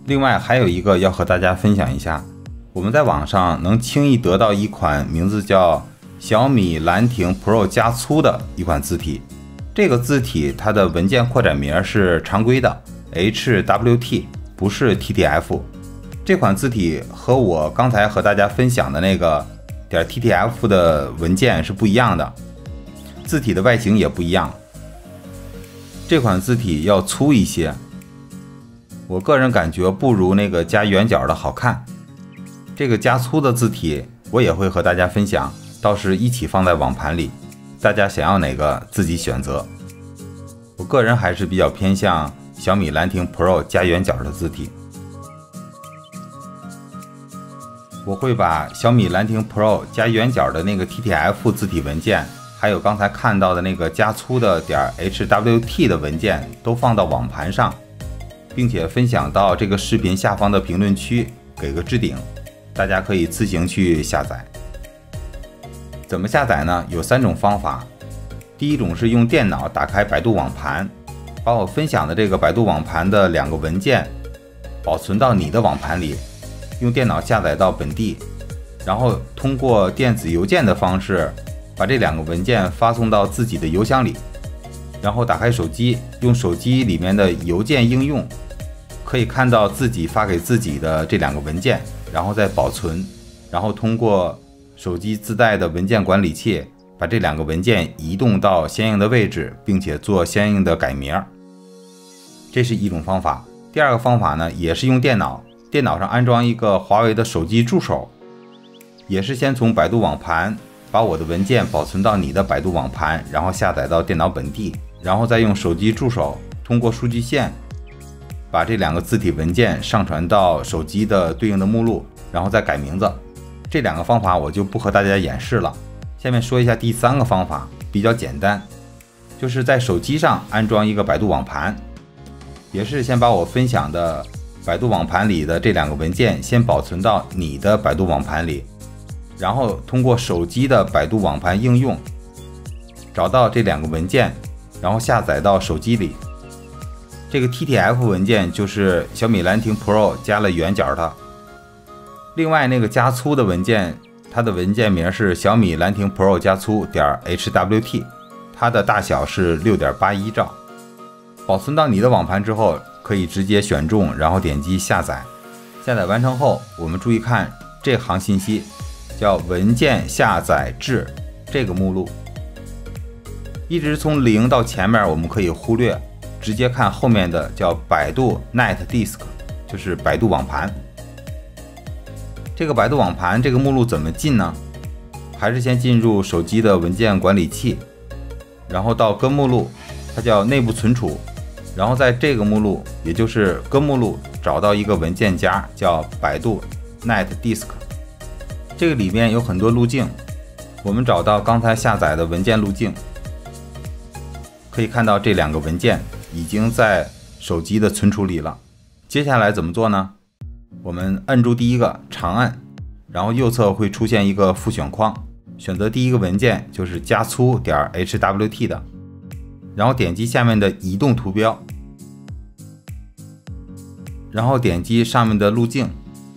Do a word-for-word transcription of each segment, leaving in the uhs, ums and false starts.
另外还有一个要和大家分享一下，我们在网上能轻易得到一款名字叫小米兰亭 Pro 加粗的一款字体。这个字体它的文件扩展名是常规的 H W T， 不是 T T F。这款字体和我刚才和大家分享的那个点 T T F 的文件是不一样的，字体的外形也不一样。这款字体要粗一些，我个人感觉不如那个加圆角的好看。这个加粗的字体我也会和大家分享，到时一起放在网盘里，大家想要哪个自己选择。我个人还是比较偏向小米兰亭 Pro 加圆角的字体。我会把小米兰亭 Pro 加圆角的那个 T T F 字体文件，还有刚才看到的那个加粗的点 H W T 的文件都放到网盘上，并且分享到这个视频下方的评论区，给个置顶，大家可以自行去下载。怎么下载呢？有三种方法。第一种是用电脑打开百度网盘，把我分享的这个百度网盘的两个文件保存到你的网盘里，用电脑下载到本地，然后通过电子邮件的方式把这两个文件发送到自己的邮箱里，然后打开手机，用手机里面的邮件应用可以看到自己发给自己的这两个文件，然后再保存，然后通过手机自带的文件管理器把这两个文件移动到相应的位置，并且做相应的改名。这是一种方法。第二个方法呢，也是用电脑，电脑上安装一个华为的手机助手，也是先从百度网盘把我的文件保存到你的百度网盘，然后下载到电脑本地，然后再用手机助手通过数据线把这两个字体文件上传到手机的对应的目录，然后再改名字。这两个方法我就不和大家演示了。下面说一下第三个方法，比较简单，就是在手机上安装一个百度网盘，也是先把我分享的百度网盘里的这两个文件先保存到你的百度网盘里，然后通过手机的百度网盘应用找到这两个文件，然后下载到手机里。这个 T T F 文件就是小米兰亭 Pro 加了圆角的。另外那个加粗的文件，它的文件名是小米兰亭 Pro 加粗点 H W T， 它的大小是 六点八一 兆。保存到你的网盘之后，可以直接选中，然后点击下载。下载完成后，我们注意看这行信息，叫文件下载至这个目录，一直从零到前面我们可以忽略，直接看后面的叫百度 Net Disk， 就是百度网盘。这个百度网盘这个目录怎么进呢？还是先进入手机的文件管理器，然后到根目录，它叫内部存储，然后在这个目录，也就是根目录找到一个文件夹叫百度 Net Disk。 这个里面有很多路径，我们找到刚才下载的文件路径，可以看到这两个文件已经在手机的存储里了。接下来怎么做呢？我们摁住第一个长按，然后右侧会出现一个复选框，选择第一个文件就是加粗点 H W T 的，然后点击下面的移动图标，然后点击上面的路径，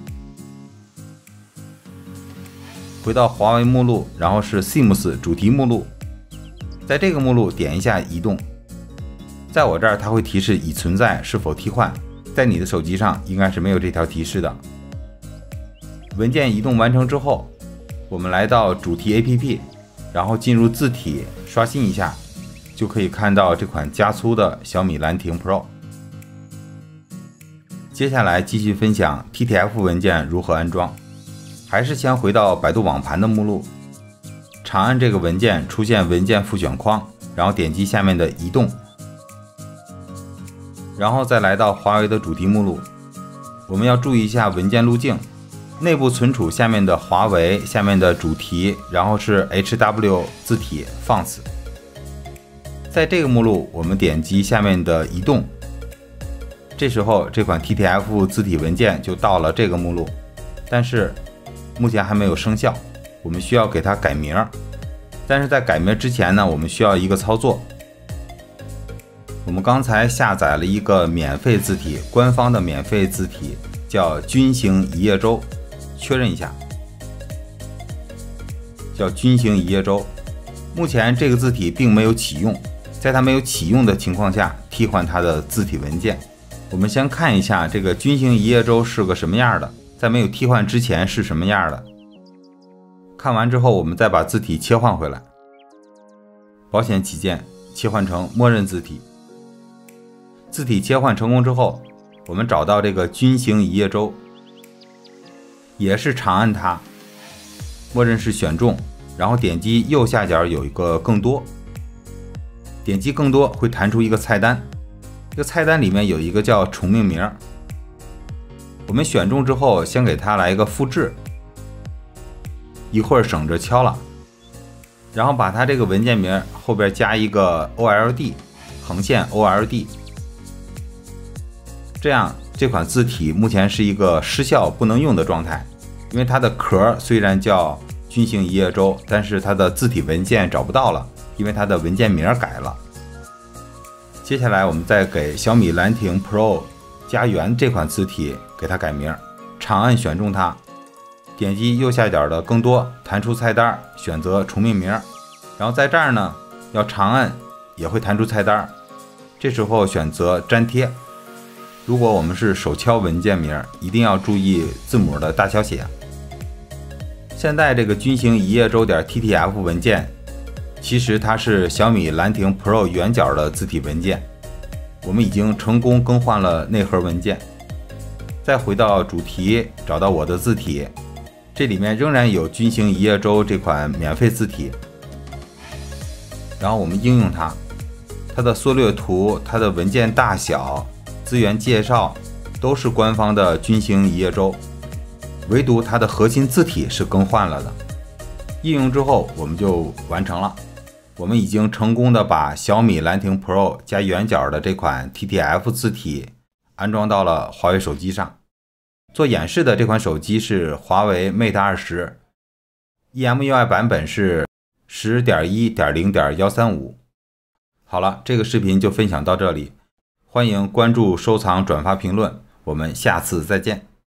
回到华为目录，然后是 Sims 主题目录，在这个目录点一下移动，在我这儿它会提示已存在，是否替换，在你的手机上应该是没有这条提示的。文件移动完成之后，我们来到主题 A P P， 然后进入字体刷新一下，就可以看到这款加粗的小米兰亭 Pro。 接下来继续分享 T T F 文件如何安装，还是先回到百度网盘的目录，长按这个文件出现文件复选框，然后点击下面的移动，然后再来到华为的主题目录，我们要注意一下文件路径，内部存储下面的华为，下面的主题，然后是 H W 字体 Fonts。 在这个目录我们点击下面的移动，这时候这款 T T F 字体文件就到了这个目录，但是目前还没有生效，我们需要给它改名。但是在改名之前呢，我们需要一个操作， 我们刚才下载了一个免费字体，官方的免费字体叫军行一叶舟，确认一下，叫军行一叶舟。目前这个字体并没有启用，在它没有启用的情况下，替换它的字体文件。我们先看一下这个军行一叶舟是个什么样的，在没有替换之前是什么样的。看完之后，我们再把字体切换回来，保险起见，切换成默认字体。字体切换成功之后，我们找到这个军行一叶舟，也是长按它，默认是选中，然后点击右下角有一个更多，点击更多会弹出一个菜单，这个菜单里面有一个叫重命名，我们选中之后先给它来一个复制，一会儿省着敲了，然后把它这个文件名后边加一个 O L D 横线 O L D， 这样这款字体目前是一个失效不能用的状态，因为它的壳虽然叫军行一叶舟，但是它的字体文件找不到了，因为它的文件名改了。接下来我们再给小米兰亭 Pro 家园这款字体给它改名，长按选中它，点击右下角的更多，弹出菜单，选择重命名，然后在这儿呢要长按也会弹出菜单，这时候选择粘贴。如果我们是手敲文件名，一定要注意字母的大小写。现在这个军行一叶舟点 T T F 文件，其实它是小米兰亭 Pro 圆角的字体文件，我们已经成功更换了内核文件。再回到主题，找到我的字体，这里面仍然有军行一叶舟这款免费字体，然后我们应用它，它的缩略图、它的文件大小、资源介绍都是官方的军行一叶舟，唯独它的核心字体是更换了的。应用之后我们就完成了，我们已经成功的把小米兰亭 Pro 加圆角的这款 T T F 字体安装到了华为手机上。做演示的这款手机是华为 Mate 二十， E M U I 版本是 十点一点零点一三五。 好了，这个视频就分享到这里，欢迎关注、收藏、转发、评论，我们下次再见。